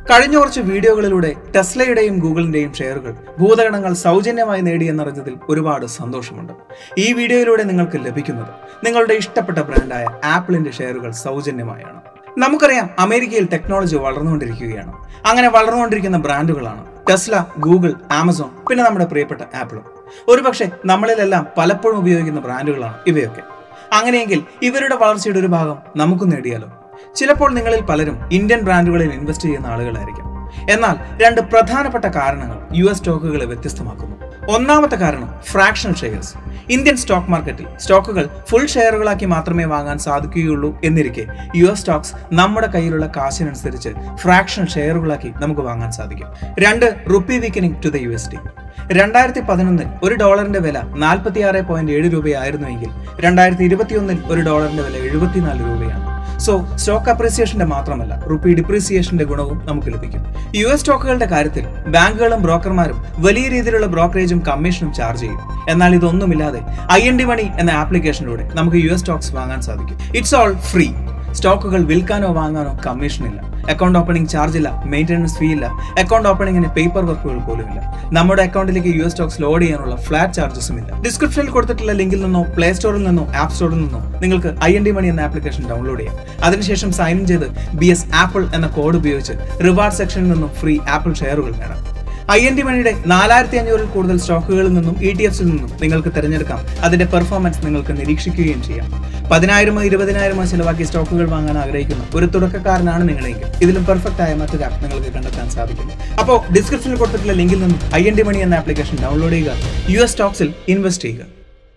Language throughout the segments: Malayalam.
കഴിഞ്ഞ കുറച്ച് വീഡിയോകളിലൂടെ ടെസ്ലയുടെയും ഗൂഗിളിന്റെയും ഷെയറുകൾ ഭൂതഗണങ്ങൾ സൗജന്യമായി നേടിയെന്നറിഞ്ഞതിൽ ഒരുപാട് സന്തോഷമുണ്ട്. ഈ വീഡിയോയിലൂടെ നിങ്ങൾക്ക് ലഭിക്കുന്നത് നിങ്ങളുടെ ഇഷ്ടപ്പെട്ട ബ്രാൻഡായ ആപ്പിളിന്റെ ഷെയറുകൾ സൗജന്യമായാണ്. നമുക്കറിയാം, അമേരിക്കയിൽ ടെക്നോളജി വളർന്നുകൊണ്ടിരിക്കുകയാണ്. അങ്ങനെ വളർന്നുകൊണ്ടിരിക്കുന്ന ബ്രാൻഡുകളാണ് ടെസ്ല, ഗൂഗിൾ, ആമസോൺ, പിന്നെ നമ്മുടെ പ്രിയപ്പെട്ട ആപ്പിളും. ഒരുപക്ഷെ നമ്മളിലെല്ലാം പലപ്പോഴും ഉപയോഗിക്കുന്ന ബ്രാൻഡുകളാണ് ഇവയൊക്കെ. അങ്ങനെയെങ്കിൽ ഇവരുടെ വളർച്ചയുടെ ഒരു ഭാഗം നമുക്ക് നേടിയാലോ? ചിലപ്പോൾ നിങ്ങളിൽ പലരും ഇന്ത്യൻ ബ്രാൻഡുകളിൽ ഇൻവെസ്റ്റ് ചെയ്യുന്ന ആളുകളായിരിക്കും. എന്നാൽ രണ്ട് പ്രധാനപ്പെട്ട കാരണങ്ങൾ US സ്റ്റോക്കുകളെ വ്യത്യസ്തമാക്കുന്നു. ഒന്നാമത്തെ കാരണം ഫ്രാക്ഷണൽ ഷെയർസ്. ഇന്ത്യൻ സ്റ്റോക്ക് മാർക്കറ്റിൽ സ്റ്റോക്കുകൾ ഫുൾ ഷെയറുകളാക്കി മാത്രമേ വാങ്ങാൻ സാധിക്കുകയുള്ളൂ എന്നിരിക്കെ US സ്റ്റോക്സ് നമ്മുടെ കയ്യിലുള്ള കാശിനനുസരിച്ച് ഫ്രാക്ഷണൽ ഷെയറുകളാക്കി നമുക്ക് വാങ്ങാൻ സാധിക്കും. 2. Rupee weakening to the USD. 2011 ഒരു ഡോളറിന്റെ വില 46.7 രൂപയായിരുന്നുവെങ്കിൽ 2021 ഒരു ഡോളറിന്റെ വില 74 രൂപയാണ്. സോ സ്റ്റോക്ക് അപ്രീസിയേഷന്റെ മാത്രമല്ല, റുപ്പി ഡിപ്രീസിയേഷന്റെ ഗുണവും നമുക്ക് ലഭിക്കും. US സ്റ്റോക്കുകളുടെ കാര്യത്തിൽ ബാങ്കുകളും ബ്രോക്കർമാരും വലിയ രീതിയിലുള്ള ബ്രോക്കറേജും കമ്മീഷനും ചാർജ് ചെയ്യും. എന്നാൽ ഇതൊന്നുമില്ലാതെ IND മണി എന്ന ആപ്ലിക്കേഷനിലൂടെ നമുക്ക് US സ്റ്റോക്സ് വാങ്ങാൻ സാധിക്കും. It's all free. സ്റ്റോക്കുകൾ വിൽക്കാനോ വാങ്ങാനോ കമ്മീഷൻ ഇല്ല, അക്കൗണ്ട് ഓപ്പണിംഗ് ചാർജ് ഇല്ല, മെയിൻ്റനൻസ് ഫീ ഇല്ല, അക്കൗണ്ട് ഓപ്പണിംഗിന് പേപ്പർ വർക്കുകൾ പോലും ഇല്ല. നമ്മുടെ അക്കൗണ്ടിലേക്ക് US സ്റ്റോക്സ് ലോഡ് ചെയ്യാനുള്ള ഫ്ലാറ്റ് ചാർജസും ഇല്ല. ഡിസ്ക്രിപ്ഷനിൽ കൊടുത്തിട്ടുള്ള ലിങ്കിൽ നിന്നോ പ്ലേ സ്റ്റോറിൽ നിന്നോ ആപ്പ് സ്റ്റോറിൽ നിന്നോ നിങ്ങൾക്ക് IND മണി എന്ന ആപ്ലിക്കേഷൻ ഡൗൺലോഡ് ചെയ്യാം. അതിനുശേഷം സൈൻ ഇൻ ചെയ്ത് BS ആപ്പിൾ എന്ന കോഡ് ഉപയോഗിച്ച് റിവാർഡ് സെക്ഷനിൽ നിന്നും ഫ്രീ ആപ്പിൾ ഷെയറുകൾ നേടാം. IND മണിയുടെ 4500-ൽ കൂടുതൽ സ്റ്റോക്കുകളിൽ നിന്നും ETFസിൽ നിന്നും നിങ്ങൾക്ക് തിരഞ്ഞെടുക്കാം. അതിന്റെ പെർഫോമൻസ് നിങ്ങൾക്ക് നിരീക്ഷിക്കുകയും ചെയ്യാം. 10,000 20,000 ചിലവാക്കി സ്റ്റോക്കുകൾ വാങ്ങാൻ ആഗ്രഹിക്കുന്ന ഒരു തുടക്കക്കാരനാണ് നിങ്ങളെങ്കിൽ ഇതിലും പെർഫെക്റ്റ് ആയ മറ്റൊരു ആപ്പ് നിങ്ങൾക്ക് കണ്ടെത്താൻ സാധിക്കും. അപ്പോൾ ഡിസ്ക്രിപ്ഷനിൽ കൊടുത്തിട്ടുള്ള ലിങ്കിൽ നിന്നും IND മണി എന്ന ആപ്ലിക്കേഷൻ ഡൗൺലോഡ് ചെയ്യുക, US സ്റ്റോക്സിൽ ഇൻവെസ്റ്റ് ചെയ്യുക.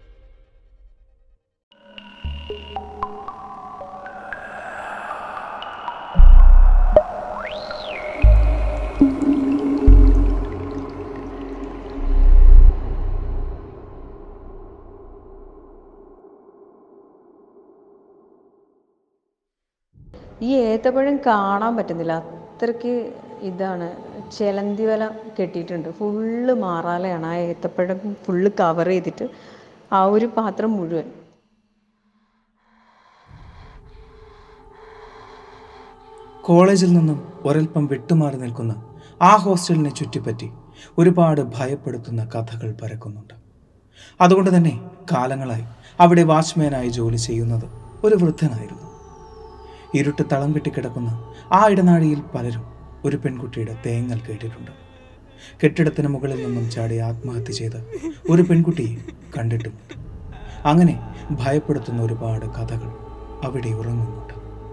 ഈ ഏത്തപ്പഴം കാണാൻ പറ്റുന്നില്ല, അത്രയ്ക്ക് ഇതാണ്. ചിലന്തി വല കെട്ടിയിട്ടുണ്ട്, ഫുള്ള് മാറാലയാണ്. ആ ഏത്തപ്പഴം ഫുള്ള് കവർ ചെയ്തിട്ട് ആ ഒരു പാത്രം മുഴുവൻ. കോളേജിൽ നിന്നും ഒരൽപ്പം വിട്ടുമാറി നിൽക്കുന്ന ആ ഹോസ്റ്റലിനെ ചുറ്റിപ്പറ്റി ഒരുപാട് ഭയപ്പെടുത്തുന്ന കഥകൾ പരക്കുന്നുണ്ട്. അതുകൊണ്ട് തന്നെ കാലങ്ങളായി അവിടെ വാച്ച്മാനായി ജോലി ചെയ്യുന്നത് ഒരു വൃദ്ധനായിരുന്നു. ഇരുട്ട് തളം കെട്ടിക്കിടക്കുന്ന ആ ഇടനാഴിയിൽ പലരും ഒരു പെൺകുട്ടിയുടെ തേങ്ങൽ കേട്ടിട്ടുണ്ട്. കെട്ടിടത്തിന് മുകളിൽ നിന്നും ചാടി ആത്മഹത്യ ചെയ്ത ഒരു പെൺകുട്ടിയെ കണ്ടിട്ടുമുണ്ട്. അങ്ങനെ ഭയപ്പെടുത്തുന്ന ഒരുപാട് കഥകൾ അവിടെ ഉറങ്ങുന്നുണ്ട്.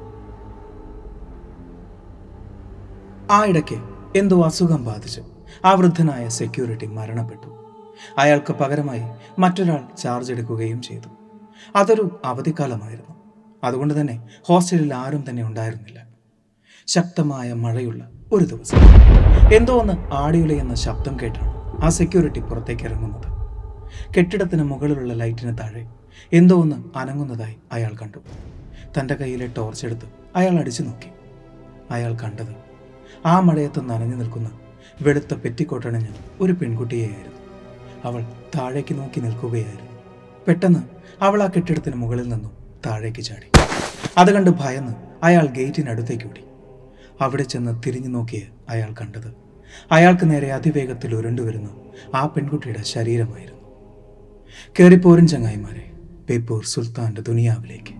ആ ഇടയ്ക്ക് എന്തോ അസുഖം ബാധിച്ച് ആ വൃദ്ധനായ സെക്യൂരിറ്റി മരണപ്പെട്ടു. അയാൾക്ക് പകരമായി മറ്റൊരാൾ ചാർജ് എടുക്കുകയും ചെയ്തു. അതൊരു അവധിക്കാലമായിരുന്നു. അതുകൊണ്ട് തന്നെ ഹോസ്റ്റലിൽ ആരും തന്നെ ഉണ്ടായിരുന്നില്ല. ശക്തമായ മഴയുള്ള ഒരു ദിവസം എന്തോ ഒന്ന് ആടിയുലയുന്ന ശബ്ദം കേട്ടാണ് ആ സെക്യൂരിറ്റി പുറത്തേക്ക് ഇറങ്ങുന്നത്. കെട്ടിടത്തിന് മുകളിലുള്ള ലൈറ്റിന് താഴെ എന്തോ ഒന്ന് അനങ്ങുന്നതായി അയാൾ കണ്ടു. തൻ്റെ കയ്യിലെ ടോർച്ച് എടുത്ത് അയാൾ അടിച്ചു നോക്കി. അയാൾ കണ്ടത് ആ മഴയത്ത് നനഞ്ഞു നിൽക്കുന്ന വെളുത്ത പെറ്റിക്കോട്ടണിഞ്ഞ ഒരു പെൺകുട്ടിയെയായിരുന്നു. അവൾ താഴേക്ക് നോക്കി നിൽക്കുകയായിരുന്നു. പെട്ടെന്ന് അവൾ ആ കെട്ടിടത്തിന് മുകളിൽ നിന്നും താഴേക്ക് ചാടി. അത് കണ്ട് ഭയന്ന് അയാൾ ഗേറ്റിനടുത്തേക്ക് ഓടി. അവിടെ ചെന്ന് തിരിഞ്ഞു നോക്കിയ അയാൾ കണ്ടത് അയാൾക്ക് നേരെ അതിവേഗത്തിൽ ഉരുണ്ടുവരുന്ന ആ പെൺകുട്ടിയുടെ ശരീരമായിരുന്നു. കേറിപ്പോരും ചങ്ങായിമാരെ, ബേപ്പൂർ സുൽത്താന്റെ ദുനിയാവിലേക്ക്.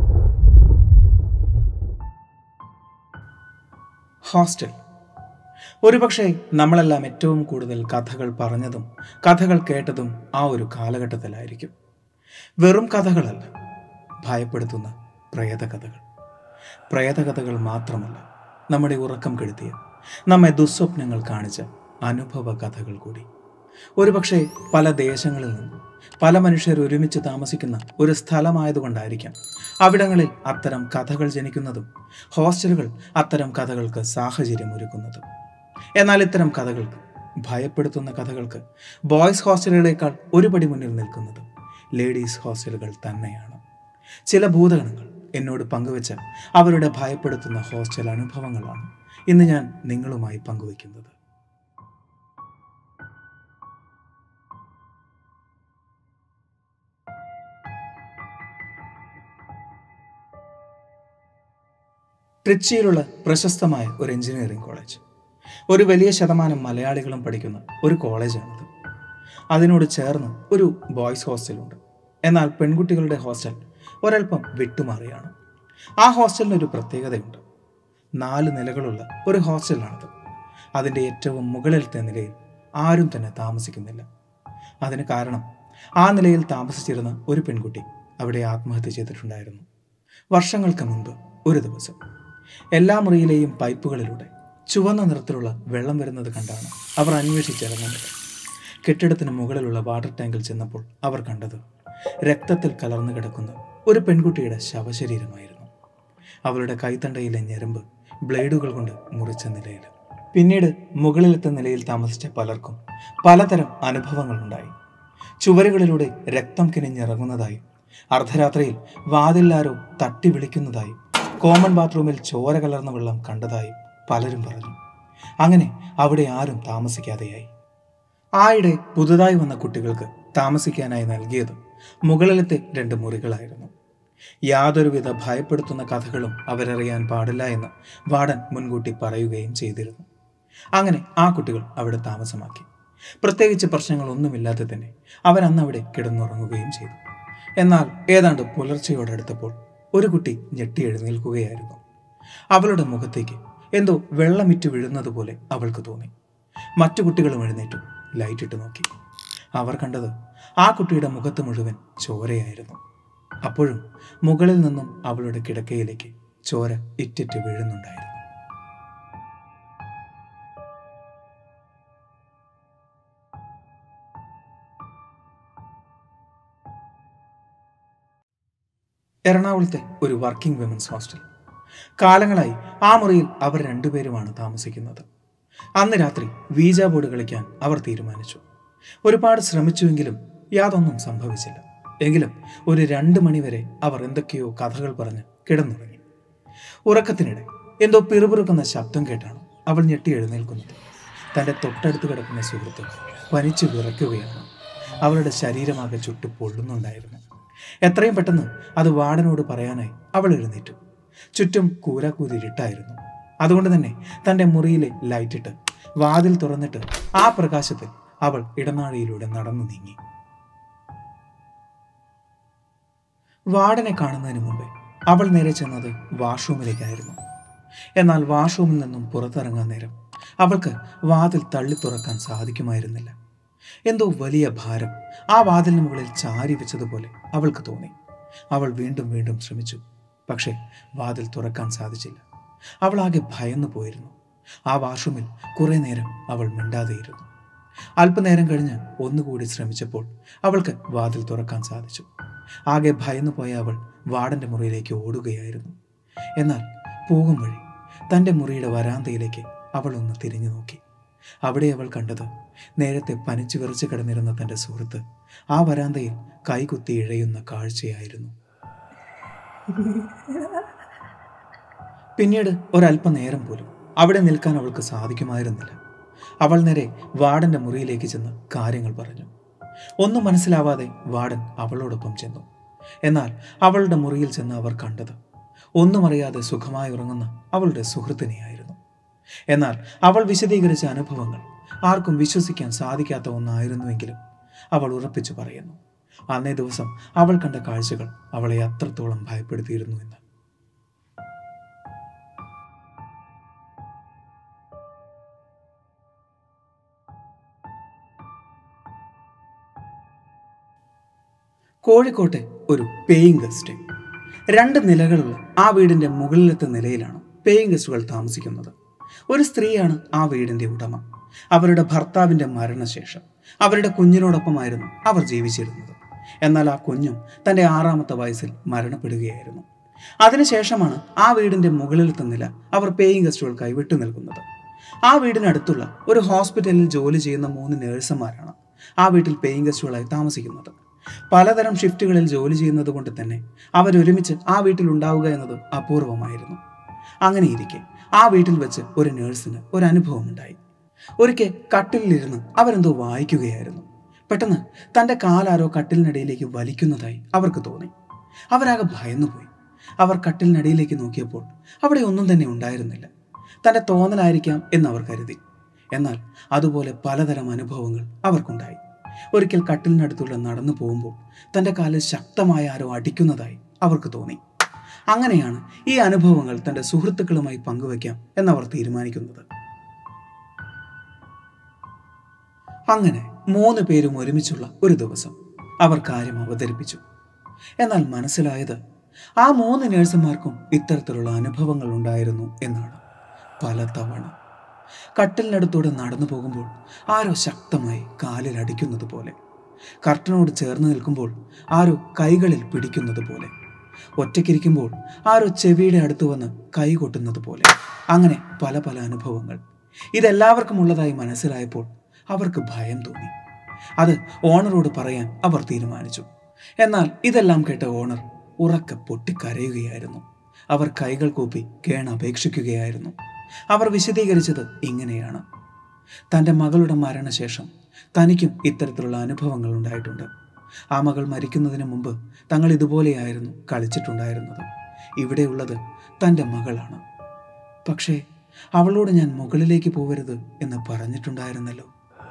ഹോസ്റ്റൽ ഒരുപക്ഷെ നമ്മളെല്ലാം ഏറ്റവും കൂടുതൽ കഥകൾ പറഞ്ഞതും കഥകൾ കേട്ടതും ആ ഒരു കാലഘട്ടത്തിലായിരിക്കും. വെറും കഥകളല്ല, ഭയപ്പെടുത്തുന്ന പ്രേതകഥകൾ. പ്രേതകഥകൾ മാത്രമല്ല, നമ്മുടെ ഉറക്കം കെടുത്തിയ, നമ്മെ ദുസ്വപ്നങ്ങൾ കാണിച്ച അനുഭവ കഥകൾ കൂടി. ഒരുപക്ഷെ പല ദേശങ്ങളിൽ നിന്നും പല മനുഷ്യർ ഒരുമിച്ച് താമസിക്കുന്ന ഒരു സ്ഥലമായതുകൊണ്ടായിരിക്കാം അവിടങ്ങളിൽ അത്തരം കഥകൾ ജനിക്കുന്നതും ഹോസ്റ്റലുകൾ അത്തരം കഥകൾക്ക് സാഹചര്യം ഒരുക്കുന്നതും. എന്നാൽ ഇത്തരം കഥകൾക്ക്, ഭയപ്പെടുത്തുന്ന കഥകൾക്ക്, ബോയ്സ് ഹോസ്റ്റലുകളേക്കാൾ ഒരു പടി മുന്നിൽ നിൽക്കുന്നത് ലേഡീസ് ഹോസ്റ്റലുകൾ തന്നെയാണ്. ചില ഭൂതഗണങ്ങൾ എന്നോട് പങ്കുവെച്ച അവരുടെ ഭയപ്പെടുത്തുന്ന ഹോസ്റ്റൽ അനുഭവങ്ങളാണ് ഇന്ന് ഞാൻ നിങ്ങളുമായി പങ്കുവയ്ക്കുന്നത്. ട്രിച്ചിയിലുള്ള പ്രശസ്തമായ ഒരു എഞ്ചിനീയറിംഗ് കോളേജ്, ഒരു വലിയ ശതമാനം മലയാളികളും പഠിക്കുന്ന ഒരു കോളേജാണിത്. അതിനോട് ചേർന്ന് ഒരു ബോയ്സ് ഹോസ്റ്റലുണ്ട്. എന്നാൽ പെൺകുട്ടികളുടെ ഹോസ്റ്റൽ ഒരൽപ്പം വിട്ടുമാറിയാണ്. ആ ഹോസ്റ്റലിനൊരു പ്രത്യേകതയുണ്ട്. 4 നിലകളുള്ള ഒരു ഹോസ്റ്റലാണിത്. അതിൻ്റെ ഏറ്റവും മുകളിലത്തെ നിലയിൽ ആരും തന്നെ താമസിക്കുന്നില്ല. അതിന് കാരണം, ആ നിലയിൽ താമസിച്ചിരുന്ന ഒരു പെൺകുട്ടി അവിടെ ആത്മഹത്യ ചെയ്തിട്ടുണ്ടായിരുന്നു. വർഷങ്ങൾക്ക് മുൻപ് ഒരു ദിവസം എല്ലാ മുറിയിലെയും പൈപ്പുകളിലൂടെ ചുവന്ന നിറത്തിലുള്ള വെള്ളം വരുന്നത് കണ്ടാണ് അവർ അന്വേഷിച്ചിറങ്ങുന്നത്. കെട്ടിടത്തിന് മുകളിലുള്ള വാട്ടർ ടാങ്കിൽ ചെന്നപ്പോൾ അവർ കണ്ടത് രക്തത്തിൽ കലർന്നു കിടക്കുന്ന ഒരു പെൺകുട്ടിയുടെ ശവശരീരമായിരുന്നു. അവളുടെ കൈത്തണ്ടയിലെ ഞരമ്പ് ബ്ലേഡുകൾ കൊണ്ട് മുറിച്ച നിലയിൽ. പിന്നീട് മുകളിലത്തെ നിലയിൽ താമസിച്ച പലർക്കും പലതരം അനുഭവങ്ങളുണ്ടായി. ചുവരുകളിലൂടെ രക്തം കിനിഞ്ഞിറങ്ങുന്നതായും, അർദ്ധരാത്രിയിൽ വാതിലാരോ തട്ടി വിളിക്കുന്നതായും, കോമൺ ബാത്റൂമിൽ ചോര കലർന്ന വെള്ളം കണ്ടതായും പലരും പറഞ്ഞു. അങ്ങനെ അവിടെ ആരും താമസിക്കാതെയായി. ആയിടെ പുതുതായി വന്ന കുട്ടികൾക്ക് താമസിക്കാനായി നൽകിയത് മുകളിലത്തെ 2 മുറികളായിരുന്നു. യാതൊരുവിധ ഭയപ്പെടുത്തുന്ന കഥകളും അവരറിയാൻ പാടില്ല എന്ന് വാർഡൻ മുൻകൂട്ടി പറയുകയും ചെയ്തിരുന്നു. അങ്ങനെ ആ കുട്ടികൾ അവിടെ താമസമാക്കി. പ്രത്യേകിച്ച് പ്രശ്നങ്ങളൊന്നുമില്ലാതെ തന്നെ അവരന്ന് അവിടെ കിടന്നുറങ്ങുകയും ചെയ്തു. എന്നാൽ ഏതാണ്ട് പുലർച്ചയോടടുത്തപ്പോൾ ഒരു കുട്ടി ഞെട്ടി എഴുന്നേൽക്കുകയായിരുന്നു. അവളുടെ മുഖത്തേക്ക് എന്തോ വെള്ളമിറ്റ് വീഴുന്നത് പോലെ അവൾക്ക് തോന്നി. മറ്റു കുട്ടികളും എഴുന്നേറ്റു ലൈറ്റിട്ട് നോക്കി. അവർ കണ്ടത് ആ കുട്ടിയുടെ മുഖത്ത് മുഴുവൻ ചോരയായിരുന്നു. അപ്പോഴും മുകളിൽ നിന്നും അവളുടെ കിടക്കയിലേക്ക് ചോര ഇറ്റിറ്റ് വീഴുന്നുണ്ടായിരുന്നു. എറണാകുളത്തെ ഒരു വർക്കിംഗ് വിമൻസ് ഹോസ്റ്റൽ. കാലങ്ങളായി ആ മുറിയിൽ അവർ 2 പേരുമാണ് താമസിക്കുന്നത്. അന്ന് രാത്രി വീജ ബോർഡ് കളിക്കാൻ അവർ തീരുമാനിച്ചു. ഒരുപാട് ശ്രമിച്ചുവെങ്കിലും യാതൊന്നും സംഭവിച്ചില്ല. എങ്കിലും ഒരു 2 മണിവരെ അവർ എന്തൊക്കെയോ കഥകൾ പറഞ്ഞ് കിടന്നുറങ്ങി. ഉറക്കത്തിനിടെ എന്തോ പിറുപിറുക്കുന്ന ശബ്ദം കേട്ടാണ് അവൾ ഞെട്ടി എഴുന്നേൽക്കുന്നത്. തൻ്റെ തൊട്ടടുത്ത് കിടക്കുന്ന സുഹൃത്ത് പനിച്ചു വിറയ്ക്കുകയാണ്. അവളുടെ ശരീരമാകെ ചുട്ടു പൊള്ളുന്നുണ്ടായിരുന്നു. എത്രയും പെട്ടെന്ന് അത് വാർഡനോട് പറയാനായി അവൾ എഴുന്നേറ്റു. ചുറ്റും കൂരാക്കൂരിട്ടായിരുന്നു. അതുകൊണ്ട് തന്നെ തൻ്റെ മുറിയിലെ ലൈറ്റിട്ട് വാതിൽ തുറന്നിട്ട് ആ പ്രകാശത്തിൽ അവൾ ഇടനാഴിയിലൂടെ നടന്നു നീങ്ങി. വാർഡനെ കാണുന്നതിന് മുമ്പേ അവൾ നേരെ ചെന്നത് വാഷ്റൂമിലേക്കായിരുന്നു. എന്നാൽ വാഷ്റൂമിൽ നിന്നും പുറത്തിറങ്ങാൻ നേരം അവൾക്ക് വാതിൽ തള്ളി തുറക്കാൻ സാധിക്കുമായിരുന്നില്ല. എന്തോ വലിയ ഭാരം ആ വാതിലിന് മുകളിൽ ചാരി വെച്ചതുപോലെ അവൾക്ക് തോന്നി. അവൾ വീണ്ടും വീണ്ടും ശ്രമിച്ചു. പക്ഷേ വാതിൽ തുറക്കാൻ സാധിച്ചില്ല. അവൾ ആകെ ഭയന്നു പോയിരുന്നു. ആ വാഷ്റൂമിൽ കുറെ നേരം അവൾ മിണ്ടാതെയിരുന്നു. അല്പനേരം കഴിഞ്ഞ് ഒന്നുകൂടി ശ്രമിച്ചപ്പോൾ അവൾക്ക് വാതിൽ തുറക്കാൻ സാധിച്ചു. ആകെ ഭയന്നു പോയ അവൾ വാർഡന്റെ മുറിയിലേക്ക് ഓടുകയായിരുന്നു. എന്നാൽ പോകും വഴി തൻ്റെ മുറിയുടെ വരാന്തയിലേക്ക് അവൾ ഒന്ന് തിരിഞ്ഞു നോക്കി. അവിടെ അവൾ കണ്ടത് നേരത്തെ പനിച്ചു വിറച്ച് കിടന്നിരുന്ന തൻ്റെ സുഹൃത്ത് ആ വരാന്തയിൽ കൈകുത്തി ഇഴയുന്ന കാഴ്ചയായിരുന്നു. പിന്നീട് ഒരല്പനേരം പോലും അവിടെ നിൽക്കാൻ അവൾക്ക് സാധിക്കുമായിരുന്നില്ല. അവൾ നേരെ വാർഡന്റെ മുറിയിലേക്ക് ചെന്ന് കാര്യങ്ങൾ പറഞ്ഞു. ഒന്നും മനസ്സിലാവാതെ വാർഡൻ അവളോടൊപ്പം ചെന്നു. എന്നാൽ അവളുടെ മുറിയിൽ ചെന്ന് അവർ കണ്ടത് ഒന്നും അറിയാതെ സുഖമായി ഉറങ്ങുന്ന അവളുടെ സുഹൃത്തിനെയായിരുന്നു. എന്നാൽ അവൾ വിശദീകരിച്ച അനുഭവങ്ങൾ ആർക്കും വിശ്വസിക്കാൻ സാധിക്കാത്ത ഒന്നായിരുന്നുവെങ്കിലും അവൾ ഉറപ്പിച്ചു പറയുന്നു, അന്നേ ദിവസം അവൾ കണ്ട കാഴ്ചകൾ അവളെ അത്രത്തോളം ഭയപ്പെടുത്തിയിരുന്നു എന്ന്. കോഴിക്കോട്ടെ ഒരു പേയിങ് ഗസ്റ്റ്. 2 നിലകളുള്ള ആ വീടിൻ്റെ മുകളിലത്തെ നിലയിലാണ് പേയിങ് ഗസ്റ്റുകൾ താമസിക്കുന്നത്. ഒരു സ്ത്രീയാണ് ആ വീടിൻ്റെ ഉടമ. അവരുടെ ഭർത്താവിൻ്റെ മരണശേഷം അവരുടെ കുഞ്ഞിനോടൊപ്പമായിരുന്നു അവർ ജീവിച്ചിരുന്നത്. എന്നാൽ ആ കുഞ്ഞും തൻ്റെ 6ാമത്തെ വയസ്സിൽ മരണപ്പെടുകയായിരുന്നു. അതിനുശേഷമാണ് ആ വീടിൻ്റെ മുകളിലത്തെ നില അവർ പേയിങ് ഗസ്റ്റുകൾക്കായി വിട്ടു നൽകുന്നത്. ആ വീടിനടുത്തുള്ള ഒരു ഹോസ്പിറ്റലിൽ ജോലി ചെയ്യുന്ന 3 നേഴ്സുമാരാണ് ആ വീട്ടിൽ പേയിങ് ഗസ്റ്റുകളായി താമസിക്കുന്നത്. പലതരം ഷിഫ്റ്റുകളിൽ ജോലി ചെയ്യുന്നത് കൊണ്ട് തന്നെ അവരൊരുമിച്ച് ആ വീട്ടിൽ ഉണ്ടാവുക എന്നത് അപൂർവമായിരുന്നു. അങ്ങനെയിരിക്കെ ആ വീട്ടിൽ വെച്ച് ഒരു നേഴ്സിന് ഒരു അനുഭവം ഉണ്ടായി. ഒരിക്കൽ കട്ടിലിരുന്ന് അവരെന്തോ വായിക്കുകയായിരുന്നു. പെട്ടെന്ന് തൻ്റെ കാലാരോ കട്ടിലിനടിയിലേക്ക് വലിക്കുന്നതായി അവർക്ക് തോന്നി. അവരാകെ ഭയന്നുപോയി. അവർ കട്ടിലിനടിയിലേക്ക് നോക്കിയപ്പോൾ അവിടെ ഒന്നും തന്നെ ഉണ്ടായിരുന്നില്ല. തൻ്റെ തോന്നലായിരിക്കാം എന്നവർ കരുതി. എന്നാൽ അതുപോലെ പലതരം അനുഭവങ്ങൾ അവർക്കുണ്ടായി. ഒരിക്കൽ കട്ടിലിനടുത്തുള്ള നടന്നു പോകുമ്പോൾ തൻ്റെ കാലിൽ ശക്തമായ ആരോ അടിക്കുന്നതായി അവർക്ക് തോന്നി. അങ്ങനെയാണ് ഈ അനുഭവങ്ങൾ തൻ്റെ സുഹൃത്തുക്കളുമായി പങ്കുവയ്ക്കാം എന്നവർ തീരുമാനിക്കുന്നത്. അങ്ങനെ 3 പേരും ഒരുമിച്ചുള്ള ഒരു ദിവസം അവർ കാര്യം അവതരിപ്പിച്ചു. എന്നാൽ മനസ്സിലായത് ആ 3 നേഴ്സുമാർക്കും ഇത്തരത്തിലുള്ള അനുഭവങ്ങൾ ഉണ്ടായിരുന്നു എന്നാണ്. പലതവണ കട്ടിലിനടുത്തൂടെ നടന്നു പോകുമ്പോൾ ആരോ ശക്തമായി കാലിൽ അടിക്കുന്നത് പോലെ, കർട്ടനോട് ചേർന്ന് നിൽക്കുമ്പോൾ ആരോ കൈകളിൽ പിടിക്കുന്നത് പോലെ, ഒറ്റയ്ക്കിരിക്കുമ്പോൾ ആരോ ചെവിയുടെ അടുത്ത് വന്ന് കൈ കൊട്ടുന്നത് പോലെ, അങ്ങനെ പല പല അനുഭവങ്ങൾ. ഇതെല്ലാവർക്കും ഉള്ളതായി മനസ്സിലായപ്പോൾ അവർക്ക് ഭയം തോന്നി. അത് ഓണറോട് പറയാൻ അവർ തീരുമാനിച്ചു. എന്നാൽ ഇതെല്ലാം കേട്ട ഓണർ ഉറക്കെ പൊട്ടിക്കരയുകയായിരുന്നു. അവർ കൈകൾ കൂപ്പി കേണപേക്ഷിക്കുകയായിരുന്നു. അവർ വിശദീകരിച്ചത് ഇങ്ങനെയാണ്: തൻ്റെ മകളുടെ മരണശേഷം തനിക്കും ഇത്തരത്തിലുള്ള അനുഭവങ്ങൾ ഉണ്ടായിട്ടുണ്ട്. ആ മകൾ മരിക്കുന്നതിന് മുമ്പ് തങ്ങൾ ഇതുപോലെയായിരുന്നു കളിച്ചിട്ടുണ്ടായിരുന്നത്. ഇവിടെയുള്ളത് തൻ്റെ മകളാണ്. പക്ഷേ അവളോട് ഞാൻ മുകളിലേക്ക് പോകരുത് എന്ന് പറഞ്ഞിട്ടുണ്ടായിരുന്നല്ലോ.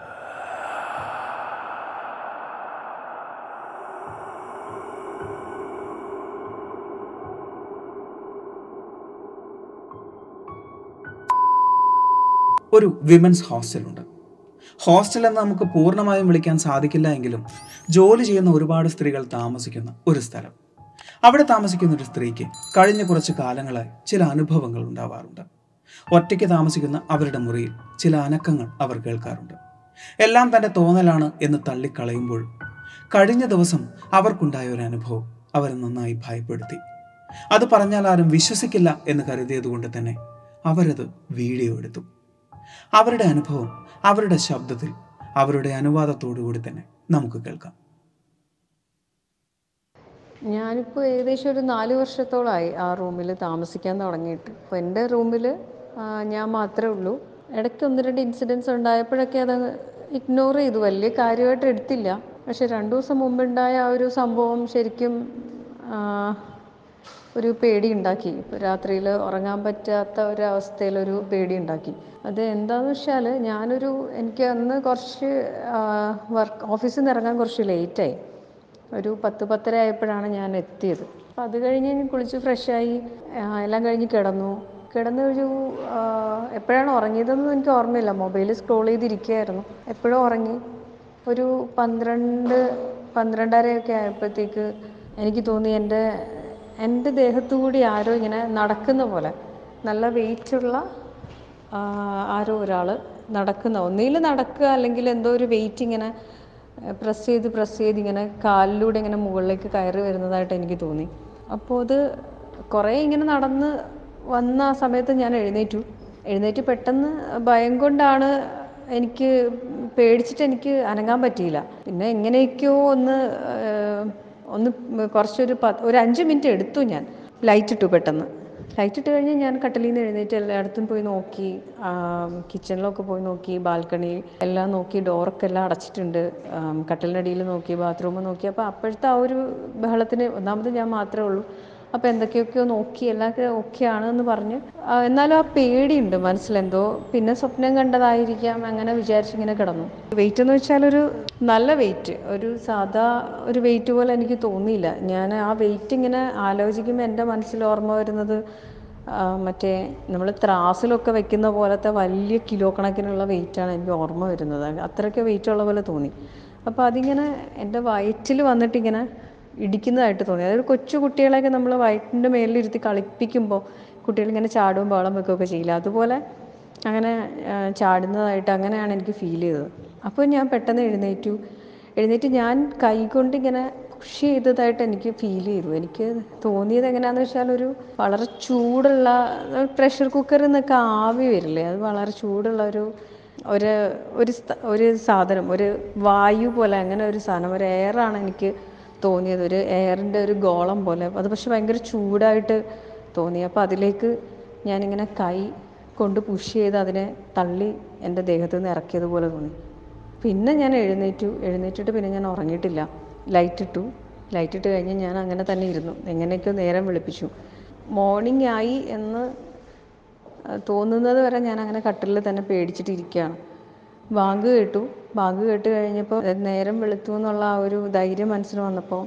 ഒരു വിമൻസ് ഹോസ്റ്റലുണ്ട്. ഹോസ്റ്റൽ എന്ന് നമുക്ക് പൂർണ്ണമായും വിളിക്കാൻ സാധിക്കില്ല എങ്കിലും ജോലി ചെയ്യുന്ന ഒരുപാട് സ്ത്രീകൾ താമസിക്കുന്ന ഒരു സ്ഥലം. അവിടെ താമസിക്കുന്ന ഒരു സ്ത്രീക്ക് കഴിഞ്ഞ കുറച്ച് കാലങ്ങളായി ചില അനുഭവങ്ങൾ ഉണ്ടാവാറുണ്ട്. ഒറ്റയ്ക്ക് താമസിക്കുന്ന അവരുടെ മുറിയിൽ ചില അനക്കങ്ങൾ അവർ കേൾക്കാറുണ്ട്. എല്ലാം തൻ്റെ തോന്നലാണ് എന്ന് തള്ളിക്കളയുമ്പോൾ കഴിഞ്ഞ ദിവസം അവർക്കുണ്ടായ ഒരു അനുഭവം അവരെ നന്നായി ഭയപ്പെടുത്തി. അത് പറഞ്ഞാൽ ആരും വിശ്വസിക്കില്ല എന്ന് കരുതിയതുകൊണ്ട് തന്നെ അവരത് വീഡിയോ എടുത്തു. അവരുടെ അനുഭവം അവരുടെ ശബ്ദത്തിൽ, അവരുടെ അനുവാദത്തോടു കൂടി തന്നെ നമുക്ക് കേൾക്കാം. ഞാനിപ്പോൾ ഏകദേശം ഒരു 4 വർഷത്തോളമായി ആ റൂമിൽ താമസിക്കാൻ തുടങ്ങിയിട്ട്. അപ്പോൾ എൻ്റെ റൂമിൽ ഞാൻ മാത്രമേ ഉള്ളൂ. ഇടയ്ക്ക് 1-2 ഇൻസിഡൻസ് ഉണ്ടായപ്പോഴൊക്കെ അത് ഇഗ്നോർ ചെയ്തു, വലിയ കാര്യമായിട്ട് എടുത്തില്ല. പക്ഷെ 2 ദിവസം മുമ്പുണ്ടായ ആ ഒരു സംഭവം ശരിക്കും ഒരു പേടി ഉണ്ടാക്കി. രാത്രിയിൽ ഉറങ്ങാൻ പറ്റാത്ത ഒരവസ്ഥയിലൊരു പേടി ഉണ്ടാക്കി. അത് എന്താണെന്ന് വെച്ചാൽ എനിക്ക് അന്ന് കുറച്ച് ഓഫീസിൽ നിന്ന് ഇറങ്ങാൻ കുറച്ച് ലേറ്റായി. ഒരു 10-10:30 ആയപ്പോഴാണ് ഞാൻ എത്തിയത്. അപ്പം അത് കഴിഞ്ഞ് കുളിച്ച് ഫ്രഷായി എല്ലാം കഴിഞ്ഞ് കിടന്ന് ഒരു എപ്പോഴാണ് ഉറങ്ങിയതെന്ന് എനിക്ക് ഓർമ്മയില്ല. മൊബൈൽ സ്ക്രോൾ ചെയ്തിരിക്കുകയായിരുന്നു. എപ്പോഴും ഉറങ്ങി. ഒരു 12-12:30 ആയപ്പോഴത്തേക്ക് എനിക്ക് തോന്നി എൻ്റെ ദേഹത്തുകൂടി ആരോ ഇങ്ങനെ നടക്കുന്ന പോലെ, നല്ല വെയിറ്റുള്ള ആരോ ഒരാൾ നടക്കുന്ന, ഒന്നുകിൽ നടക്കുക അല്ലെങ്കിൽ എന്തോ ഒരു വെയിറ്റ് ഇങ്ങനെ പ്രസ് ചെയ്ത് ഇങ്ങനെ കാലിലൂടെ ഇങ്ങനെ മുകളിലേക്ക് കയറി വരുന്നതായിട്ട് എനിക്ക് തോന്നി. അപ്പോൾ അത് കുറേ ഇങ്ങനെ നടന്ന് വന്ന ആ സമയത്ത് ഞാൻ എഴുന്നേറ്റ് പെട്ടെന്ന് ഭയം കൊണ്ടാണ്, എനിക്ക് പേടിച്ചിട്ട് എനിക്ക് അനങ്ങാൻ പറ്റിയില്ല. പിന്നെ എങ്ങനെയൊക്കെയോ ഒന്ന് കുറച്ചൊരു 5 മിനിറ്റ് എടുത്തു. ഞാൻ ലൈറ്റ് ഇട്ട് കഴിഞ്ഞ് ഞാൻ കട്ടിലിൽ നിന്ന് എഴുന്നേറ്റ് എല്ലായിടത്തും പോയി നോക്കി, കിച്ചണിലൊക്കെ പോയി നോക്കി, ബാൽക്കണി എല്ലാം നോക്കി, ഡോറൊക്കെ എല്ലാം അടച്ചിട്ടുണ്ട്. കട്ടിലിനടിയിൽ നോക്കി, ബാത്റൂം നോക്കി. അപ്പോൾ അപ്പോഴത്തെ ആ ഒരു ബഹളത്തിന് ഒന്നാമത് ഞാൻ മാത്രമേ ഉള്ളൂ. അപ്പോൾ എന്തൊക്കെയൊക്കെയോ നോക്കി, എല്ലാം ഓക്കെ ആണെന്ന് പറഞ്ഞ്, എന്നാലും ആ പേടിയുണ്ട് മനസ്സിലെന്തോ. പിന്നെ സ്വപ്നം കണ്ടതായിരിക്കാം, അങ്ങനെ വിചാരിച്ചിങ്ങനെ കിടന്നു. വെയിറ്റ് എന്ന് വെച്ചാൽ ഒരു നല്ല വെയിറ്റ്, ഒരു സാധാ ഒരു വെയിറ്റ് പോലെ എനിക്ക് തോന്നിയില്ല. ഞാൻ ആ വെയിറ്റ് ഇങ്ങനെ ആലോചിക്കുമ്പോൾ എൻ്റെ മനസ്സിൽ ഓർമ്മ വരുന്നത് മറ്റേ നമ്മൾ ത്രാസിലൊക്കെ വെക്കുന്ന പോലത്തെ വലിയ കിലോ കണക്കിനുള്ള വെയിറ്റാണ് എനിക്ക് ഓർമ്മ വരുന്നത്. അത്രയ്ക്ക് വെയിറ്റുള്ള പോലെ തോന്നി. അപ്പോൾ അതിങ്ങനെ എൻ്റെ വയറ്റിൽ വന്നിട്ടിങ്ങനെ ഇടിക്കുന്നതായിട്ട് തോന്നി. അതായത് കൊച്ചു കുട്ടികളെയൊക്കെ നമ്മൾ വയറ്റിൻ്റെ മേലിലിരുത്തി കളിപ്പിക്കുമ്പോൾ കുട്ടികളിങ്ങനെ ചാടും ബഹളം വെക്കുകയൊക്കെ ചെയ്യില്ല, അതുപോലെ അങ്ങനെ ചാടുന്നതായിട്ട് അങ്ങനെയാണ് എനിക്ക് ഫീൽ ചെയ്തത്. അപ്പോൾ ഞാൻ പെട്ടെന്ന് എഴുന്നേറ്റ് ഞാൻ കൈകൊണ്ട് ഇങ്ങനെ പുഷ് ചെയ്തതായിട്ട് എനിക്ക് ഫീൽ ചെയ്തു. എനിക്ക് തോന്നിയത് എങ്ങനെയാണെന്ന് വെച്ചാൽ ഒരു വളരെ ചൂടുള്ള പ്രഷർ കുക്കറിൽ നിന്നൊക്കെ ആവി വരില്ലേ, അത് വളരെ ചൂടുള്ള ഒരു ഒരു ഒരു സാധനം, ഒരു വായു പോലെ, അങ്ങനെ ഒരു സാധനം, ഒരു എയറാണ് എനിക്ക് തോന്നിയത്, ഒരു എയറിൻ്റെ ഒരു ഗോളം പോലെ. അത് പക്ഷെ ഭയങ്കര ചൂടായിട്ട് തോന്നി. അപ്പോൾ അതിലേക്ക് ഞാനിങ്ങനെ കൈ കൊണ്ട് പുഷ് ചെയ്ത് അതിനെ തള്ളി എൻ്റെ ദേഹത്ത് നിന്ന് ഇറക്കിയതുപോലെ തോന്നി. പിന്നെ ഞാൻ എഴുന്നേറ്റിട്ട് പിന്നെ ഞാൻ ഉറങ്ങിയിട്ടില്ല. ലൈറ്റ് ഇട്ട് കഴിഞ്ഞ് ഞാൻ അങ്ങനെ തന്നെ ഇരുന്നു. എങ്ങനെയൊക്കെയോ നേരം വെളുപ്പിച്ചു. മോർണിംഗ് ആയി എന്ന് തോന്നുന്നത് വരെ ഞാൻ അങ്ങനെ കട്ടിലിൽ തന്നെ പേടിച്ചിട്ടിരിക്കുകയാണ്. ബാങ്ക് കേട്ട് കഴിഞ്ഞപ്പോൾ നേരം വെളുത്തു എന്നുള്ള ആ ഒരു ധൈര്യം മനസ്സിൽ വന്നപ്പോൾ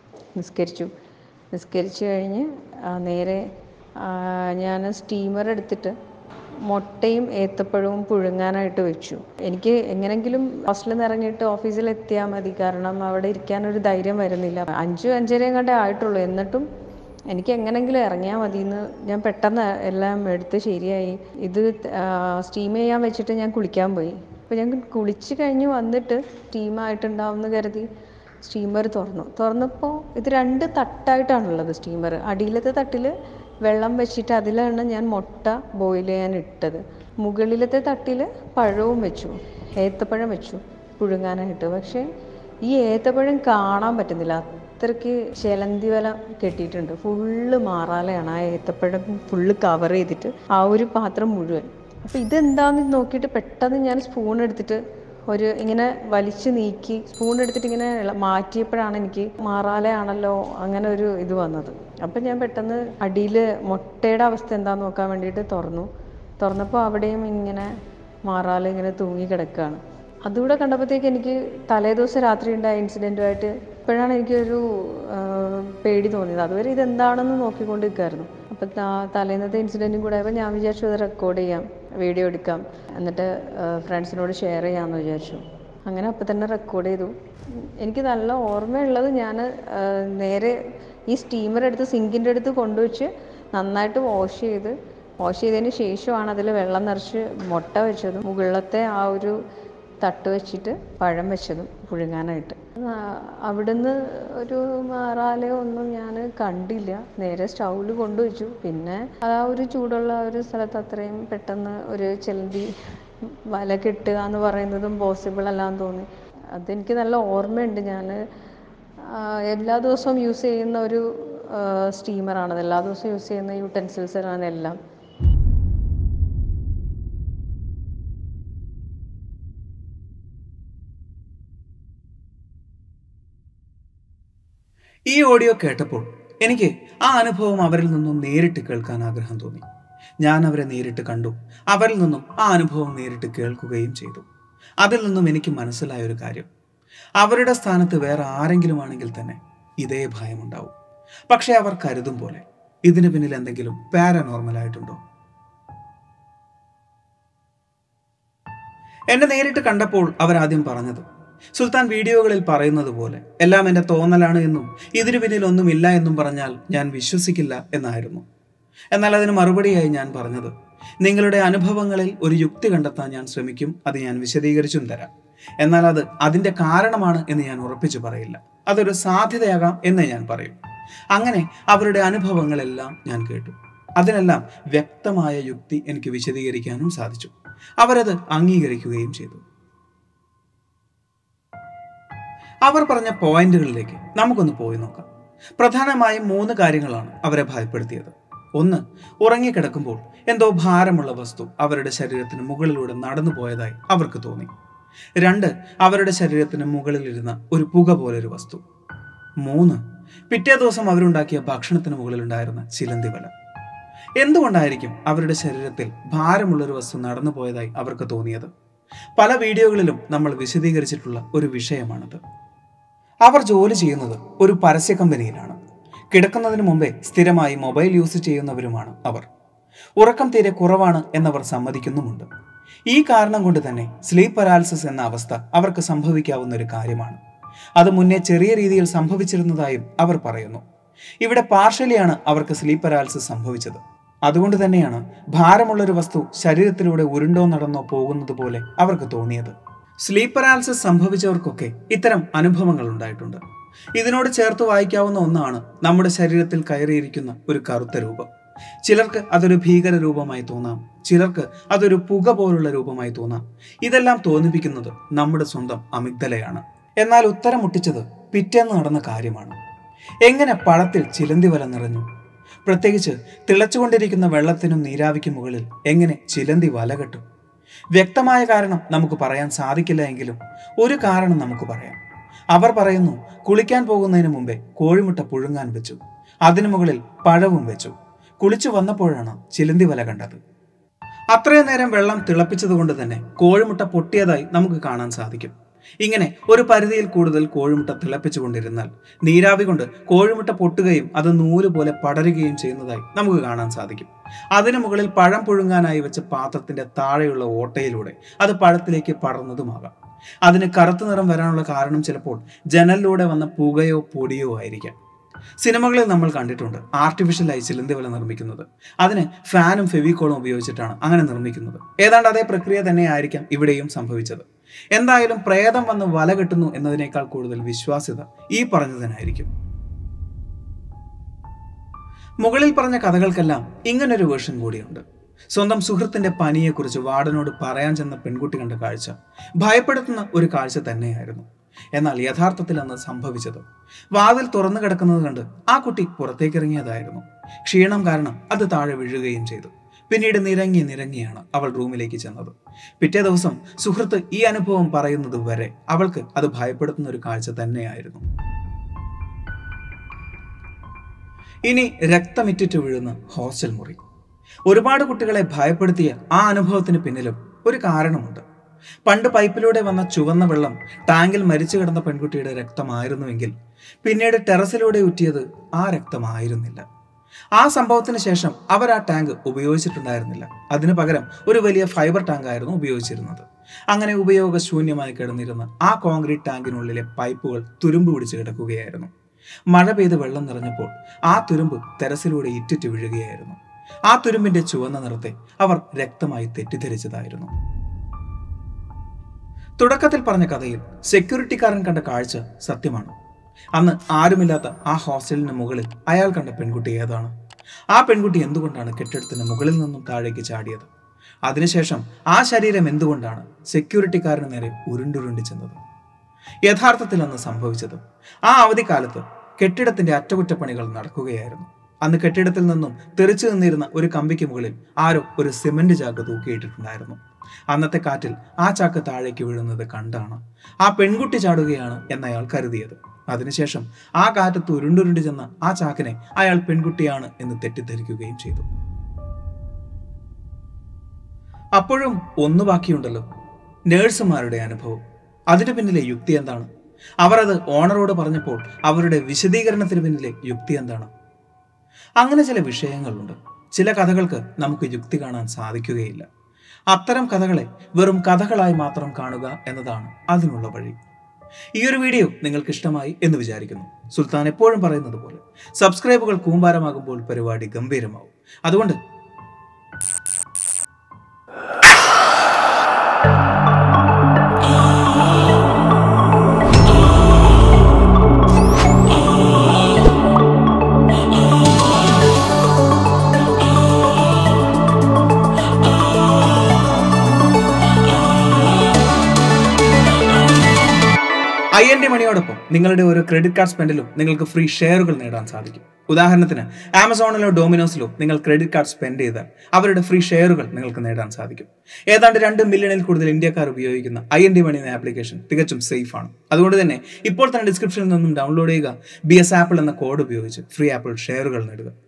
നിസ്കരിച്ച് കഴിഞ്ഞ് നേരെ ഞാൻ സ്റ്റീമർ എടുത്തിട്ട് മുട്ടയും ഏത്തപ്പഴവും പുഴുങ്ങാനായിട്ട് വെച്ചു. എനിക്ക് എങ്ങനെങ്കിലും ഹോസ്റ്റലിൽ നിന്ന് ഇറങ്ങിയിട്ട് ഓഫീസിൽ എത്തിയാൽ മതി, കാരണം അവിടെ ഇരിക്കാനൊരു ധൈര്യം വരുന്നില്ല. 5:30 കണ്ടേ ആയിട്ടുള്ളൂ, എന്നിട്ടും എനിക്ക് എങ്ങനെങ്കിലും ഇറങ്ങിയാൽ മതി എന്ന് ഞാൻ പെട്ടെന്ന് എല്ലാം എടുത്ത് ശരിയായി. ഇത് സ്റ്റീം ചെയ്യാൻ വെച്ചിട്ട് ഞാൻ കുളിക്കാൻ പോയി. അപ്പോൾ ഞാൻ കുളിച്ച് കഴിഞ്ഞ് വന്നിട്ട് സ്റ്റീമായിട്ടുണ്ടാവും എന്ന് കരുതി സ്റ്റീമർ തുറന്നപ്പോൾ ഇത് 2 തട്ടായിട്ടാണുള്ളത് സ്റ്റീമർ. അടിയിലത്തെ തട്ടിൽ വെള്ളം വെച്ചിട്ട് അതിലാണ് ഞാൻ മുട്ട ബോയിൽ ചെയ്യാൻ ഇട്ടത്. മുകളിലത്തെ തട്ടിൽ പഴവും വെച്ചു, ഏത്തപ്പഴം വെച്ചു പുഴുങ്ങാനായിട്ട്. പക്ഷേ ഈ ഏത്തപ്പഴം കാണാൻ പറ്റുന്നില്ല, അത്രയ്ക്ക് ചിലന്തി വല കെട്ടിയിട്ടുണ്ട്. ഫുള്ള് മാറാലയാണ്, ആ ഏത്തപ്പഴം ഫുള്ള് കവർ ചെയ്തിട്ട് ആ ഒരു പാത്രം മുഴുവൻ. അപ്പോൾ ഇതെന്താണെന്ന് നോക്കിയിട്ട് പെട്ടെന്ന് ഞാൻ സ്പൂൺ എടുത്തിട്ട് ഇങ്ങനെ വലിച്ചു നീക്കി സ്പൂൺ എടുത്തിട്ട് ഇങ്ങനെ മാറ്റിയപ്പോഴാണ് എനിക്ക് മാറാലയാണല്ലോ അങ്ങനെ ഒരു ഇത് വന്നത്. അപ്പം ഞാൻ പെട്ടെന്ന് അടിയിൽ മുട്ടയുടെ അവസ്ഥ എന്താണെന്ന് നോക്കാൻ വേണ്ടിയിട്ട് തുറന്നപ്പോൾ അവിടെയും ഇങ്ങനെ മാറാല ഇങ്ങനെ തൂങ്ങി കിടക്കുകയാണ്. അതുകൂടെ കണ്ടപ്പോഴത്തേക്ക് എനിക്ക് തലേദിവസം രാത്രി ഉണ്ടായ ഇൻസിഡൻറ്റുമായിട്ട് ഇപ്പോഴാണ് എനിക്കൊരു പേടി തോന്നിയത്. അതുവരെ ഇതെന്താണെന്ന് നോക്കിക്കൊണ്ട് നിൽക്കുമായിരുന്നു. അപ്പം തലേന്നത്തെ ഇൻസിഡൻറ്റും കൂടെ ആയപ്പോൾ ഞാൻ വിചാരിച്ചു അത് റെക്കോർഡ് ചെയ്യാം, വീഡിയോ എടുക്കാം, എന്നിട്ട് ഫ്രണ്ട്സിനോട് ഷെയർ ചെയ്യാമെന്ന് വിചാരിച്ചു. അങ്ങനെ അപ്പം തന്നെ റെക്കോർഡ് ചെയ്തു. എനിക്ക് നല്ല ഓർമ്മയുള്ളത്, ഞാൻ നേരെ ഈ സ്റ്റീമർ എടുത്ത് സിങ്കിൻ്റെ അടുത്ത് കൊണ്ടുവച്ച് നന്നായിട്ട് വാഷ് ചെയ്തതിന് ശേഷമാണ് അതിൽ വെള്ളം നിറച്ച് മുട്ട വെച്ചതും മുകളിലത്തെ ആ ഒരു തട്ട് വെച്ചിട്ട് പഴം വെച്ചതും പുഴുങ്ങാനായിട്ട്. അവിടുന്ന് ഒരു മാറാലയോ ഒന്നും ഞാൻ കണ്ടില്ല. നേരെ സ്റ്റൗവിൽ കൊണ്ടുവച്ചു. പിന്നെ ആ ഒരു ചൂടുള്ള ഒരു സ്ഥലത്ത് അത്രയും പെട്ടെന്ന് ഒരു ചിലന്തി വല കെട്ടുക എന്ന് പറയുന്നതും പോസിബിൾ അല്ലാന്ന് തോന്നി. അതെനിക്ക് നല്ല ഓർമ്മയുണ്ട്. ഞാൻ എല്ലാ ദിവസവും യൂസ് ചെയ്യുന്ന ഒരു സ്റ്റീമറാണത്, എല്ലാ ദിവസവും യൂസ് ചെയ്യുന്ന യൂട്ടൻസിൽസാണ് എല്ലാം. ഈ ഓഡിയോ കേട്ടപ്പോൾ എനിക്ക് ആ അനുഭവം അവരിൽ നിന്നും നേരിട്ട് കേൾക്കാൻ ആഗ്രഹം തോന്നി. ഞാൻ അവരെ നേരിട്ട് കണ്ടു, അവരിൽ നിന്നും ആ അനുഭവം നേരിട്ട് കേൾക്കുകയും ചെയ്തു. അതിൽ നിന്നും എനിക്ക് മനസ്സിലായ ഒരു കാര്യം, അവരുടെ സ്ഥാനത്ത് വേറെ ആരെങ്കിലും ആണെങ്കിൽ തന്നെ ഇതേ ഭയമുണ്ടാവും. പക്ഷെ അവർ കരുതും പോലെ ഇതിന് പിന്നിൽ എന്തെങ്കിലും പാരനോർമൽ ആയിട്ടുണ്ടോ? എന്നെ നേരിട്ട് കണ്ടപ്പോൾ അവരാദ്യം പറഞ്ഞത്, സുൽത്താൻ വീഡിയോകളിൽ പറയുന്നത് പോലെ എല്ലാം എൻ്റെ തോന്നലാണ് എന്നും ഇതിനു പിന്നിൽ ഒന്നുമില്ല എന്നും പറഞ്ഞാൽ ഞാൻ വിശ്വസിക്കില്ല എന്നായിരുന്നു. എന്നാൽ അതിന് മറുപടിയായി ഞാൻ പറഞ്ഞത്, നിങ്ങളുടെ അനുഭവങ്ങളിൽ ഒരു യുക്തി കണ്ടെത്താൻ ഞാൻ ശ്രമിക്കും, അത് ഞാൻ വിശദീകരിച്ചും തരാം. എന്നാൽ അത് അതിൻ്റെ കാരണമാണ് എന്ന് ഞാൻ ഉറപ്പിച്ചു പറയില്ല, അതൊരു സാധ്യതയാകാം എന്ന് ഞാൻ പറയും. അങ്ങനെ അവരുടെ അനുഭവങ്ങളെല്ലാം ഞാൻ കേട്ടു. അതിനെല്ലാം വ്യക്തമായ യുക്തി എനിക്ക് വിശദീകരിക്കാനും സാധിച്ചു. അവരത് അംഗീകരിക്കുകയും ചെയ്തു. അവർ പറഞ്ഞ പോയിന്റുകളിലേക്ക് നമുക്കൊന്ന് പോയി നോക്കാം. പ്രധാനമായും 3 കാര്യങ്ങളാണ് അവരെ ഭയപ്പെടുത്തിയത്. 1, ഉറങ്ങിക്കിടക്കുമ്പോൾ എന്തോ ഭാരമുള്ള വസ്തു അവരുടെ ശരീരത്തിന് മുകളിലൂടെ നടന്നു പോയതായി അവർക്ക് തോന്നി. 2, അവരുടെ ശരീരത്തിന് മുകളിലിരുന്ന ഒരു പുക പോലൊരു വസ്തു. 3, പിറ്റേ ദിവസം അവരുണ്ടാക്കിയ ഭക്ഷണത്തിന് മുകളിലുണ്ടായിരുന്ന ചിലന്തി വല. എന്തുകൊണ്ടായിരിക്കും അവരുടെ ശരീരത്തിൽ ഭാരമുള്ളൊരു വസ്തു നടന്നു പോയതായി അവർക്ക് തോന്നിയത്? പല വീഡിയോകളിലും നമ്മൾ വിശദീകരിച്ചിട്ടുള്ള ഒരു വിഷയമാണത്. അവർ ജോലി ചെയ്യുന്നത് ഒരു പരസ്യ കമ്പനിയിലാണ്. കിടക്കുന്നതിന് മുമ്പേ സ്ഥിരമായി മൊബൈൽ യൂസ് ചെയ്യുന്നവരുമാണ് അവർ. ഉറക്കം തീരെ കുറവാണ് എന്നവർ സമ്മതിക്കുന്നുമുണ്ട്. ഈ കാരണം കൊണ്ട് തന്നെ സ്ലീപ്പ് പരാലിസിസ് എന്ന അവസ്ഥ അവർക്ക് സംഭവിക്കാവുന്ന ഒരു കാര്യമാണ്. അത് മുന്നേ ചെറിയ രീതിയിൽ സംഭവിച്ചിരുന്നതായും അവർ പറയുന്നു. ഇവിടെ പാർഷ്യലിയാണ് അവർക്ക് സ്ലീപ്പ് പാരാലിസിസ് സംഭവിച്ചത്. അതുകൊണ്ട് തന്നെയാണ് ഭാരമുള്ളൊരു വസ്തു ശരീരത്തിലൂടെ ഉരുണ്ടോ നടന്നോ പോകുന്നത് പോലെ അവർക്ക് തോന്നിയത്. സ്ലീപ്പ് പാരാലിസിസ് സംഭവിച്ചവർക്കൊക്കെ ഇത്തരം അനുഭവങ്ങൾ ഉണ്ടായിട്ടുണ്ട്. ഇതിനോട് ചേർത്ത് വായിക്കാവുന്ന ഒന്നാണ് നമ്മുടെ ശരീരത്തിൽ കയറിയിരിക്കുന്ന ഒരു കറുത്ത രൂപം. ചിലർക്ക് അതൊരു ഭീകര രൂപമായി തോന്നാം, ചിലർക്ക് അതൊരു പുക പോലുള്ള രൂപമായി തോന്നാം. ഇതെല്ലാം തോന്നിപ്പിക്കുന്നത് നമ്മുടെ സ്വന്തം അമിഗ്ദലയാണ്. എന്നാൽ ഉത്തരം മുട്ടിച്ചത് പിറ്റേന്ന് നടന്ന കാര്യമാണ്. എങ്ങനെ പഴത്തിൽ ചിലന്തി വല നിറഞ്ഞു? പ്രത്യേകിച്ച് തിളച്ചുകൊണ്ടിരിക്കുന്ന വെള്ളത്തിനും നീരാവിക്കും മുകളിൽ എങ്ങനെ ചിലന്തി വല കെട്ടും? വ്യക്തമായ കാരണം നമുക്ക് പറയാൻ സാധിക്കില്ല എങ്കിലും ഒരു കാരണം നമുക്ക് പറയാം. അവർ പറയുന്നു, കുളിക്കാൻ പോകുന്നതിന് മുമ്പേ കോഴിമുട്ട പുഴുങ്ങാൻ വെച്ചു, അതിനു മുകളിൽ പഴവും വെച്ചു. കുളിച്ചു വന്നപ്പോഴാണ് ചിലന്തി വല കണ്ടത്. അത്രയും നേരം വെള്ളം തിളപ്പിച്ചതുകൊണ്ട് തന്നെ കോഴിമുട്ട പൊട്ടിയതായി നമുക്ക് കാണാൻ സാധിക്കും. ഇങ്ങനെ ഒരു പരിധിയിൽ കൂടുതൽ കോഴിമുട്ട തിളപ്പിച്ചുകൊണ്ടിരുന്നാൽ നീരാവി കൊണ്ട് കോഴിമുട്ട പൊട്ടുകയും അത് നൂല് പോലെ പടരുകയും ചെയ്യുന്നതായി നമുക്ക് കാണാൻ സാധിക്കും. അതിനു മുകളിൽ പഴം പുഴുങ്ങാനായി വെച്ച പാത്രത്തിന്റെ താഴെയുള്ള ഓട്ടയിലൂടെ അത് പഴത്തിലേക്ക് പടർന്നതുമാകാം. അതിന് കറുത്ത നിറം വരാനുള്ള കാരണം ചിലപ്പോൾ ജനലിലൂടെ വന്ന പുകയോ പൊടിയോ ആയിരിക്കാം. സിനിമകളിൽ നമ്മൾ കണ്ടിട്ടുണ്ട് ആർട്ടിഫിഷ്യലായി ചിലന്തി വല നിർമ്മിക്കുന്നത്. അതിന് ഫാനും ഫെവിക്കോളും ഉപയോഗിച്ചിട്ടാണ് അങ്ങനെ നിർമ്മിക്കുന്നത്. ഏതാണ്ട് അതേ പ്രക്രിയ തന്നെ ആയിരിക്കാം ഇവിടെയും സംഭവിച്ചത്. എന്തായാലും പ്രേതം വന്ന് വല കെട്ടുന്നു എന്നതിനേക്കാൾ കൂടുതൽ വിശ്വാസ്യത ഈ പറഞ്ഞതിനായിരിക്കും. മുകളിൽ പറഞ്ഞ കഥകൾക്കെല്ലാം ഇങ്ങനൊരു വേർഷൻ കൂടിയുണ്ട്. സ്വന്തം സുഹൃത്തിന്റെ പനിയെക്കുറിച്ച് വാർഡനോട് പറയാൻ ചെന്ന പെൺകുട്ടി കണ്ട കാഴ്ച ഭയപ്പെടുത്തുന്ന ഒരു കാഴ്ച തന്നെയായിരുന്നു. എന്നാൽ യഥാർത്ഥത്തിൽ അന്ന് സംഭവിച്ചത് വാതിൽ തുറന്നു കിടക്കുന്നത് കണ്ട് ആ കുട്ടി പുറത്തേക്കിറങ്ങിയതായിരുന്നു. ക്ഷീണം കാരണം അത് താഴെ വീഴുകയും ചെയ്തു. പിന്നീട് നിരങ്ങിയാണ് അവൾ റൂമിലേക്ക് ചെന്നത്. പിറ്റേ ദിവസം സുഹൃത്ത് ഈ അനുഭവം പറയുന്നത് വരെ അവൾക്ക് അത് ഭയപ്പെടുത്തുന്ന ഒരു കാഴ്ച തന്നെയായിരുന്നു. ഇനി രക്തമിറ്റിട്ട് വീഴുന്ന ഹോസ്റ്റൽ മുറി. ഒരുപാട് കുട്ടികളെ ഭയപ്പെടുത്തിയ ആ അനുഭവത്തിന് പിന്നിലും ഒരു കാരണമുണ്ട്. പണ്ട് പൈപ്പിലൂടെ വന്ന ചുവന്ന വെള്ളം ടാങ്കിൽ മരിച്ചു കിടന്ന പെൺകുട്ടിയുടെ രക്തമായിരുന്നുവെങ്കിൽ പിന്നീട് ടെറസിലൂടെ ഊറ്റിയത് ആ രക്തമായിരുന്നില്ല. ആ സംഭവത്തിന് ശേഷം അവർ ആ ടാങ്ക് ഉപയോഗിച്ചിട്ടുണ്ടായിരുന്നില്ല. അതിനു പകരം ഒരു വലിയ ഫൈബർ ടാങ്ക് ആയിരുന്നു ഉപയോഗിച്ചിരുന്നത്. അങ്ങനെ ഉപയോഗശൂന്യമായി കിടന്നിരുന്ന ആ കോൺക്രീറ്റ് ടാങ്കിനുള്ളിലെ പൈപ്പുകൾ തുരുമ്പ് പിടിച്ച് കിടക്കുകയായിരുന്നു. മഴ പെയ്ത് വെള്ളം നിറഞ്ഞപ്പോൾ ആ തുരുമ്പ് ടെറസിലൂടെ ഇറ്റിറ്റ് വീഴുകയായിരുന്നു. ആ തുരുമ്പിന്റെ ചുവന്ന നിറത്തെ അവർ രക്തമായി തെറ്റിദ്ധരിച്ചതായിരുന്നു. തുടക്കത്തിൽ പറഞ്ഞ കഥയിൽ സെക്യൂരിറ്റിക്കാരൻ കണ്ട കാഴ്ച സത്യമാണ്. അന്ന് ആരുമില്ലാത്ത ആ ഹോസ്റ്റലിന് മുകളിൽ അയാൾ കണ്ട പെൺകുട്ടി ഏതാണ്? ആ പെൺകുട്ടി എന്തുകൊണ്ടാണ് കെട്ടിടത്തിന് മുകളിൽ നിന്നും താഴേക്ക് ചാടിയത്? അതിനുശേഷം ആ ശരീരം എന്തുകൊണ്ടാണ് സെക്യൂരിറ്റിക്കാരന് നേരെ ഉരുണ്ടുരുണ്ടി ചെന്നത്? യഥാർത്ഥത്തിൽ അന്ന് സംഭവിച്ചത് ആ അവധിക്കാലത്ത് കെട്ടിടത്തിന്റെ അറ്റകുറ്റപ്പണികൾ നടക്കുകയായിരുന്നു. അന്ന് കെട്ടിടത്തിൽ നിന്നും തെറിച്ചു നിന്നിരുന്ന ഒരു കമ്പിക്ക് മുകളിൽ ആരോ ഒരു സിമന്റ് ചാക്ക് തൂക്കിയിട്ടിട്ടുണ്ടായിരുന്നു. അന്നത്തെ കാറ്റിൽ ആ ചാക്ക് താഴേക്ക് വീഴുന്നത് കണ്ടാണ് ആ പെൺകുട്ടി ചാടുകയാണ് എന്നയാൾ കരുതിയത്. അതിനുശേഷം ആ കാറ്റത്ത് ഉരുണ്ടുരുണ്ടി ചെന്ന ആ ചാക്കിനെ അയാൾ പെൺകുട്ടിയാണ് എന്ന് തെറ്റിദ്ധരിക്കുകയും ചെയ്തു. അപ്പോഴും ഒന്ന് ബാക്കിയുണ്ടല്ലോ, നേഴ്സുമാരുടെ അനുഭവം. അതിനു പിന്നിലെ യുക്തി എന്താണ്? അവർ അത് ഓണറോട് പറഞ്ഞപ്പോൾ അവരുടെ വിശദീകരണത്തിന് പിന്നിലെ യുക്തി എന്താണ്? അങ്ങനെ ചില വിഷയങ്ങളുണ്ട്. ചില കഥകൾക്ക് നമുക്ക് യുക്തി കാണാൻ സാധിക്കുകയില്ല. അത്തരം കഥകളെ വെറും കഥകളായി മാത്രം കാണുക എന്നതാണ് അതിനുള്ള വഴി. ഈ ഒരു വീഡിയോ നിങ്ങൾക്ക് ഇഷ്ടമായി എന്ന് വിചാരിക്കുന്നു. സുൽത്താൻ എപ്പോഴും പറയുന്നത് പോലെ സബ്സ്ക്രൈബുകൾ കൂമ്പാരമാകുമ്പോൾ പരിപാടി ഗംഭീരമാവും. അതുകൊണ്ട് IND മണിയോടൊപ്പം നിങ്ങളുടെ ഒരു ക്രെഡിറ്റ് കാർഡ് സ്പെൻഡിലും നിങ്ങൾക്ക് ഫ്രീ ഷെയറുകൾ നേടാൻ സാധിക്കും. ഉദാഹരണത്തിന് ആമസോണിലോ ഡൊമിനോസിലോ നിങ്ങൾ ക്രെഡിറ്റ് കാർഡ് സ്പെൻഡ് ചെയ്താൽ അവരുടെ ഫ്രീ ഷെയറുകൾ നിങ്ങൾക്ക് നേടാൻ സാധിക്കും. ഏതാണ്ട് 2 മില്യണിൽ കൂടുതൽ ഇന്ത്യക്കാർ ഉപയോഗിക്കുന്ന IND മണി എന്ന ആപ്ലിക്കേഷൻ തികച്ചും സേഫ് ആണ്. അതുകൊണ്ട് തന്നെ ഇപ്പോൾ തന്നെ ഡിസ്ക്രിപ്ഷനിൽ നിന്നും ഡൗൺലോഡ് ചെയ്യുക. BS Apple എന്ന കോഡ് ഉപയോഗിച്ച് ഫ്രീ ആപ്പിൾ ഷെയറുകൾ നേടുക.